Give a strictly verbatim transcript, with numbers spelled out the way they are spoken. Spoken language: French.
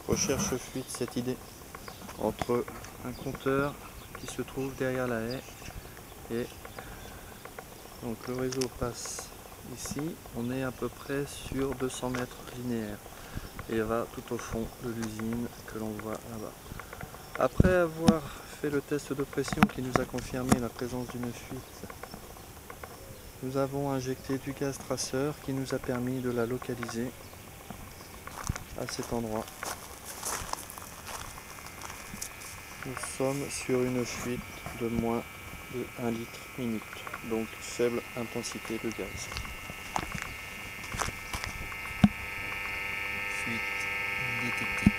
Recherche fuite, cette idée entre un compteur qui se trouve derrière la haie et donc le réseau passe ici. On est à peu près sur deux cents mètres linéaires et va tout au fond de l'usine que l'on voit là-bas. Après avoir fait le test de pression qui nous a confirmé la présence d'une fuite, nous avons injecté du gaz traceur qui nous a permis de la localiser à cet endroit. Nous sommes sur une fuite de moins de un litre minute, donc faible intensité de gaz. Fuite détectée.